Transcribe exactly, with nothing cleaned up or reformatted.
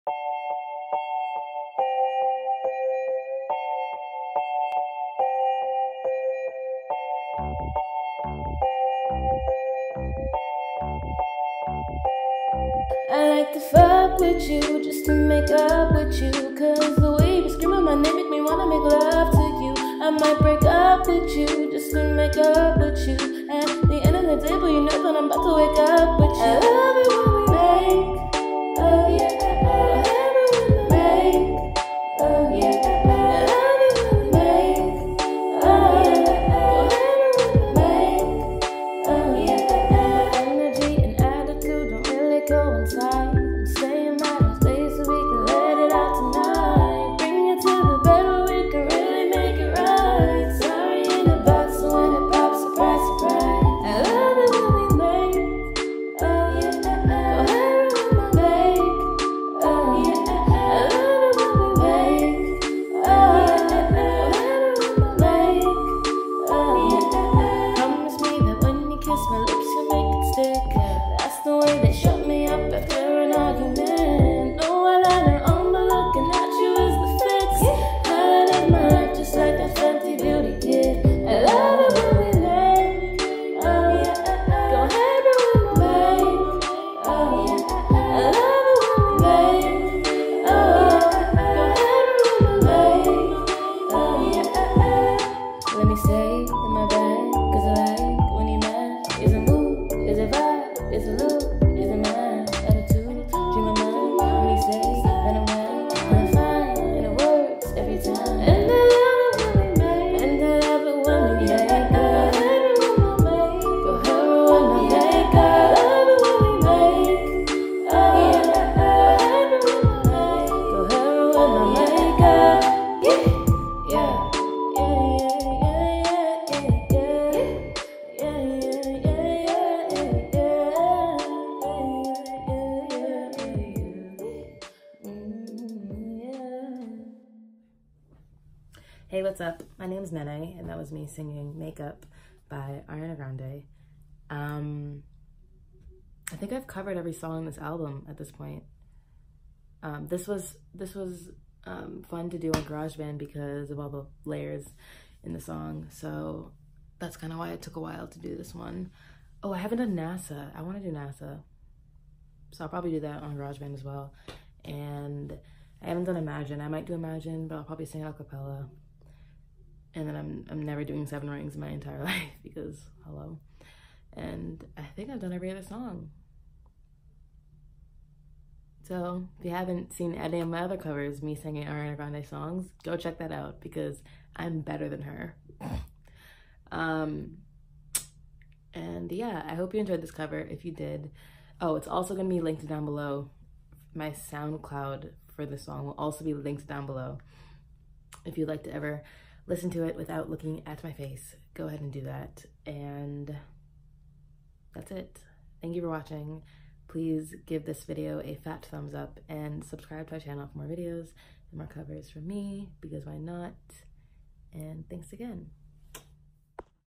I like to fuck with you just to make up with you, cause the way you be screaming my name make me wanna make love to you. I might break up with you just to make up with you. At the end of the day, but you know that I'm about to wake up with you. I love it when we make, oh yeah, I love it when we make, oh yeah, I love it when we make, oh yeah, I love it when we make, oh yeah. My energy and attitude don't really coincide. I'm saying my days so we can let it out tonight. Bring it to the bed where we can really make it right. Sorry in the box, so when it pops, surprise, surprise. I love it when we make, oh yeah, go ahead with my make, oh yeah, I love it when we make, oh yeah, go ahead with my make, oh yeah. Promise me that when you kiss my lips you'll make it stick. That's the way they shut me up after an argument. No eyeliner on, but looking at you is the fix. Highlight of my life just like that Fenty Beauty did. I love it when we make, oh yeah, go ahead with my make, oh yeah, I love it when we make, oh yeah, go ahead with my make, oh yeah. Let me stay in my bed, cause I like when you mad. Is it mood, is it vibe, is it look, is it my attitude? Dream of mine, when you say that I'm right, I'm fine, and it works every time. And I love it when we make, and I love it when we make, go ahead with my make, go ahead with my make, I love it when we make, oh yeah, go ahead with my make, go ahead with my make, yeah, yeah, yeah, yeah, yeah, yeah, yeah, yeah, yeah, yeah. Hey, what's up? My name's Nene, and that was me singing Makeup by Ariana Grande. Um, I think I've covered every song on this album at this point. Um, this was this was um, fun to do on GarageBand because of all the layers in the song, so that's kind of why it took a while to do this one. Oh, I haven't done NASA. I want to do NASA, so I'll probably do that on GarageBand as well. And I haven't done Imagine. I might do Imagine, but I'll probably sing a cappella. And then I'm I'm never doing Seven Rings in my entire life because hello. And I think I've done every other song. So if you haven't seen any of my other covers, me singing Ariana Grande songs, go check that out because I'm better than her. um, and yeah, I hope you enjoyed this cover. If you did, oh, it's also gonna be linked down below. My SoundCloud for the song will also be linked down below. If you'd like to ever listen to it without looking at my face, go ahead and do that. And that's it. Thank you for watching. Please give this video a fat thumbs up and subscribe to my channel for more videos and more covers from me, because why not? And thanks again.